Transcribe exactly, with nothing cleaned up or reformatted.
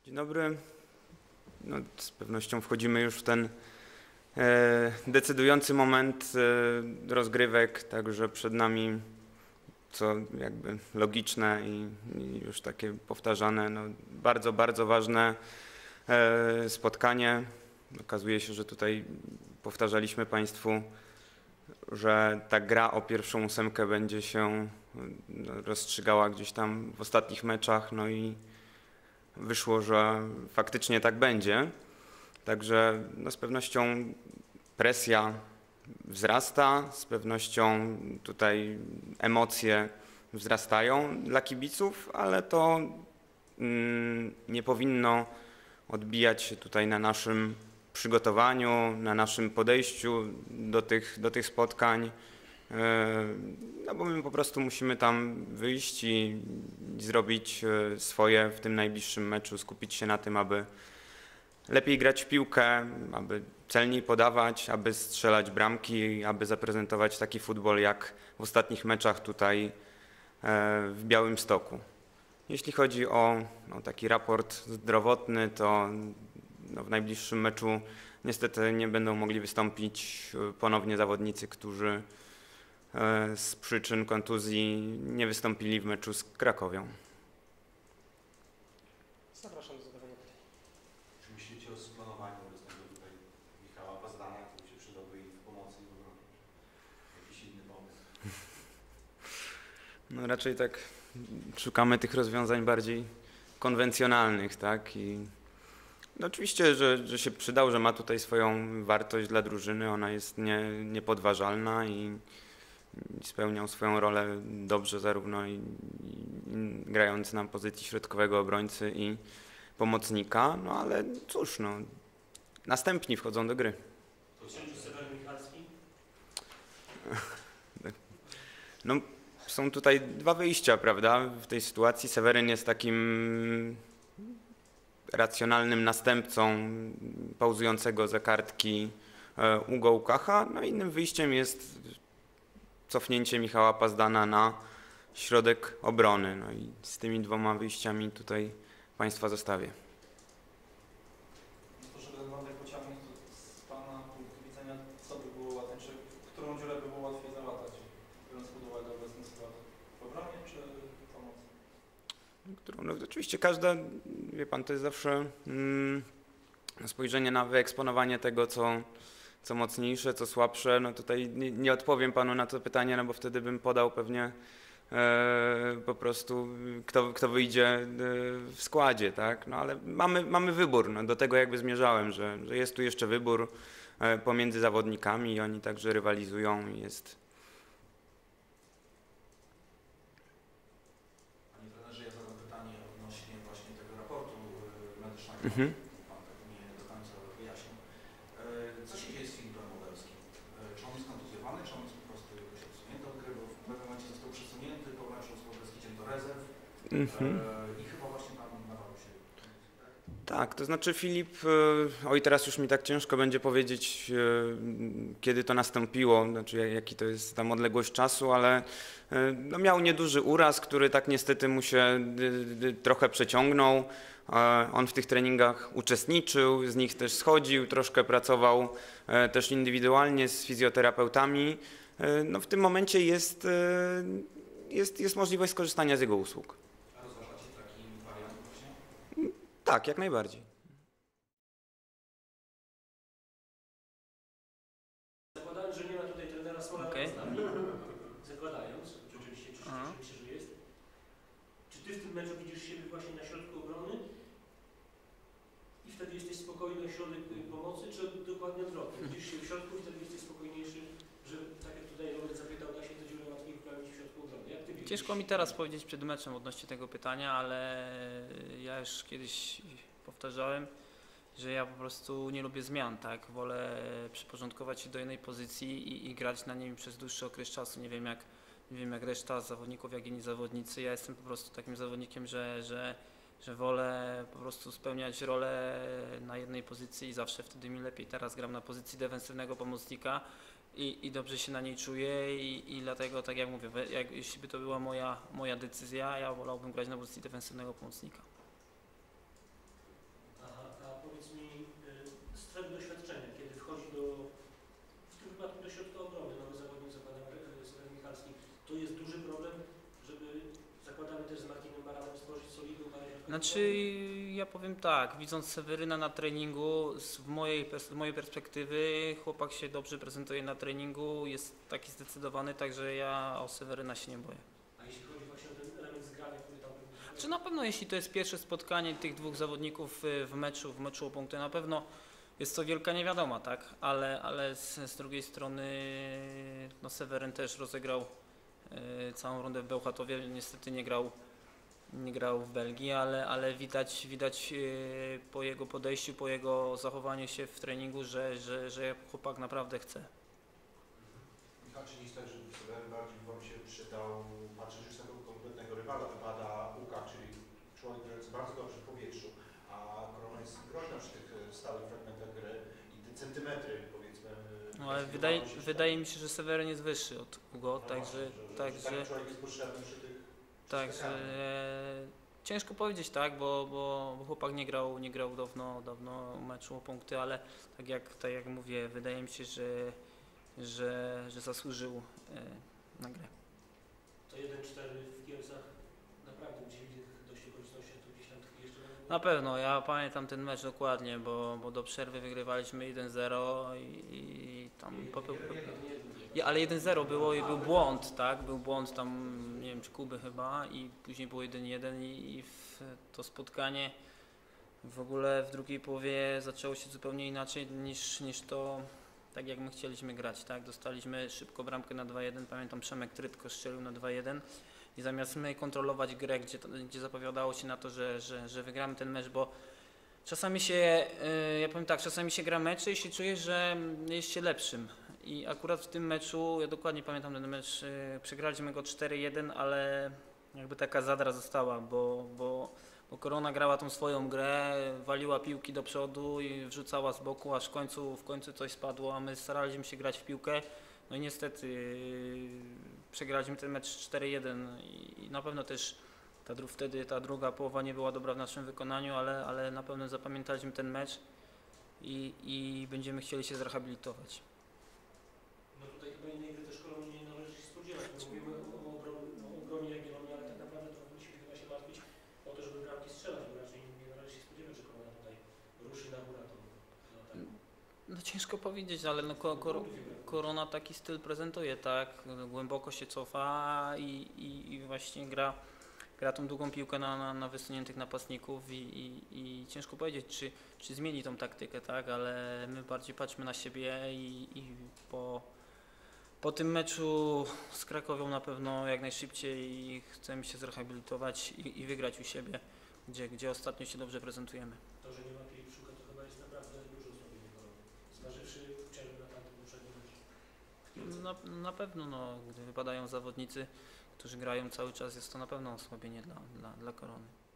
Dzień dobry. No, z pewnością wchodzimy już w ten e, decydujący moment e, rozgrywek, także przed nami, co jakby logiczne i, i już takie powtarzane, no, bardzo, bardzo ważne e, spotkanie. Okazuje się, że tutaj powtarzaliśmy Państwu, że ta gra o pierwszą ósemkę będzie się no, rozstrzygała gdzieś tam w ostatnich meczach, no i wyszło, że faktycznie tak będzie. Także no, z pewnością presja wzrasta, z pewnością tutaj emocje wzrastają dla kibiców, ale to mm, nie powinno odbijać się tutaj na naszym przygotowaniu, na naszym podejściu do tych, do tych spotkań. No bo my po prostu musimy tam wyjść i zrobić swoje w tym najbliższym meczu, skupić się na tym, aby lepiej grać w piłkę, aby celniej podawać, aby strzelać bramki, aby zaprezentować taki futbol jak w ostatnich meczach tutaj w Białymstoku. Jeśli chodzi o no, taki raport zdrowotny, to no, w najbliższym meczu niestety nie będą mogli wystąpić ponownie zawodnicy, którzy z przyczyn kontuzji nie wystąpili w meczu z Krakowią. Zapraszam do zadawania pytań. Czy myślicie o splanowaniu obecnego tutaj Michała Pazdana, który się przydałby im w pomocy i w obronie? Jakiś inny pomysł? No raczej tak szukamy tych rozwiązań bardziej konwencjonalnych, tak? I no oczywiście, że, że się przydał, że ma tutaj swoją wartość dla drużyny, ona jest nie, niepodważalna i spełniał swoją rolę dobrze zarówno i, i, i grając na pozycji środkowego obrońcy i pomocnika, no ale cóż, no, następni wchodzą do gry. To Sewer Michalski? No, są tutaj dwa wyjścia, prawda? W tej sytuacji Seweryn jest takim racjonalnym następcą pauzującego za kartki Ugo Łukacha, no innym wyjściem jest cofnięcie Michała Pazdana na środek obrony. No i z tymi dwoma wyjściami tutaj Państwa zostawię. To, żeby ten wątek pociągnąć, to z Pana punktu widzenia, co by było łatwiej, czy którą dziurę by było łatwiej załatać, biorąc pod uwagę obecny skład? W obronie czy pomocy? Którą, no, oczywiście każda, wie Pan, to jest zawsze mm, spojrzenie na wyeksponowanie tego, co co mocniejsze, co słabsze. No tutaj nie, nie odpowiem Panu na to pytanie, no bo wtedy bym podał pewnie e, po prostu kto, kto wyjdzie e, w składzie, tak? No ale mamy, mamy wybór, no do tego jakby zmierzałem, że, że jest tu jeszcze wybór e, pomiędzy zawodnikami i oni także rywalizują i jest. Panie trenerze, ja zadam pytanie odnośnie właśnie tego raportu medycznego. Mhm. Pan tak nie do końca wyjaśnił. Co się dzieje z Filipem Moderskim? Czy on jest kontuzjowany, czy on jest po prostu jakoś odsunięty od gry, bo w pewnym momencie został przesunięty, po meczu z Moderskim do rezerw Mhm. i chyba właśnie tam nawarł się. Tak, to znaczy Filip, oj teraz już mi tak ciężko będzie powiedzieć, kiedy to nastąpiło, znaczy jaki to jest tam odległość czasu, ale no, miał nieduży uraz, który tak niestety mu się trochę przeciągnął. On w tych treningach uczestniczył, z nich też schodził, troszkę pracował też indywidualnie z fizjoterapeutami. No, w tym momencie jest, jest, jest możliwość skorzystania z jego usług. A rozważacie taki wariant właśnie? Tak, jak najbardziej. Zakładając, że nie ma tutaj trenera Smola Okej. z nami, zakładając, że oczywiście przyszliście, że jest, czy Ty w tym meczu widzisz siebie właśnie na środku obrony i wtedy jesteś spokojny o środek pomocy, czy dokładnie odwrotnie? Widzisz się w środku i wtedy jesteś spokojniejszy, że tak jak tutaj Robert zapytał, da się te dziury łatwiej wprawić w środku obrony. Jak Ty widzisz? Ciężko mi teraz powiedzieć przed meczem odnośnie tego pytania, ale ja już kiedyś powtarzałem, że ja po prostu nie lubię zmian, tak? Wolę przyporządkować się do jednej pozycji i, i grać na niej przez dłuższy okres czasu. Nie wiem jak, nie wiem jak reszta zawodników, jak inni zawodnicy. Ja jestem po prostu takim zawodnikiem, że, że, że wolę po prostu spełniać rolę na jednej pozycji i zawsze wtedy mi lepiej. Teraz gram na pozycji defensywnego pomocnika i, i dobrze się na niej czuję i, i dlatego, tak jak mówię, jak, jeśli by to była moja, moja decyzja, ja wolałbym grać na pozycji defensywnego pomocnika. Znaczy, ja powiem tak, widząc Seweryna na treningu, z w mojej, pers- z mojej perspektywy chłopak się dobrze prezentuje na treningu, jest taki zdecydowany, także ja o Seweryna się nie boję. A jeśli chodzi właśnie o ten element zgrania, który tam był... Czy na pewno jeśli to jest pierwsze spotkanie tych dwóch zawodników y, w meczu, w meczu o punkty, na pewno jest to wielka niewiadoma, tak? Ale, ale z, z drugiej strony no Seweryn też rozegrał y, całą rundę w Bełchatowie, niestety nie grał, nie grał w Belgii, ale, ale widać, widać y, po jego podejściu, po jego zachowaniu się w treningu, że, że, że chłopak naprawdę chce. Michał, czy nie jest tak, że Seweryn bardziej Wam się przydał, patrząc już z tego konkretnego rywala, wypada Łukasz, czyli człowiek grający bardzo dobrze w powietrzu, a Korona jest groźna przy tych e, stałych fragmentach gry i te centymetry, powiedzmy... No, ale wydaje, wydaje mi się, że Seweryn jest wyższy od Hugo, no także, właśnie, że, że, także, że taki człowiek jest potrzebny przy tych... także ciężko powiedzieć, tak, bo, bo, bo chłopak nie grał, nie grał dawno, dawno meczu o punkty, ale tak jak, tak jak mówię, wydaje mi się, że, że, że zasłużył e, na grę. To jeden cztery w Kielcach naprawdę gdzie widzę dość okoliczności, to gdzieś tam tych jeszcze... Na pewno, ja pamiętam ten mecz dokładnie, bo, bo do przerwy wygrywaliśmy jeden zero i, i tam popeł... Ja, ale jeden zero było i był błąd, tak, był błąd tam, nie wiem, czy Kuby chyba i później było jeden jeden i, i w to spotkanie w ogóle w drugiej połowie zaczęło się zupełnie inaczej niż, niż to, tak jak my chcieliśmy grać, tak, dostaliśmy szybko bramkę na dwa jeden, pamiętam Przemek Trytko strzelił na dwa jeden i zamiast my kontrolować grę, gdzie, gdzie zapowiadało się na to, że, że, że wygramy ten mecz, bo czasami się, ja powiem tak, czasami się gra mecze i się czuje, że jest się lepszym. I akurat w tym meczu, ja dokładnie pamiętam ten mecz, przegraliśmy go cztery jeden, ale jakby taka zadra została, bo, bo, bo Korona grała tą swoją grę, waliła piłki do przodu i wrzucała z boku, aż w końcu, w końcu coś spadło, a my staraliśmy się grać w piłkę. No i niestety yy, przegraliśmy ten mecz cztery jeden i, i na pewno też ta, dru- wtedy ta druga połowa nie była dobra w naszym wykonaniu, ale, ale na pewno zapamiętaliśmy ten mecz i, i będziemy chcieli się zrehabilitować. No tutaj chyba innej gry też Korony nie należy się spodziewać. My mówimy o, o, obronie, o obronie Jagiellonii, ale tak naprawdę to musimy chyba się martwić o to, żeby bramki strzelać, bo raczej nie należy się spodziewać, że Korona tutaj ruszy na górę. To, no, tak. No ciężko powiedzieć, ale no, ko, ko, Korona taki styl prezentuje, tak, głęboko się cofa i, i, i właśnie gra, gra tą długą piłkę na, na, na wysuniętych napastników i, i, i ciężko powiedzieć, czy, czy zmieni tą taktykę, tak, ale my bardziej patrzmy na siebie i, i po, po tym meczu z Krakowią na pewno jak najszybciej chcemy się zrehabilitować i, i wygrać u siebie, gdzie, gdzie ostatnio się dobrze prezentujemy. To, że nie ma Pielczuka, to chyba jest naprawdę dużo zrobienie Korony. Zważywszy przerwę na tamten poprzedni mecz. Na, na pewno, no, gdy wypadają zawodnicy, którzy grają cały czas, jest to na pewno osłabienie dla, dla, dla Korony.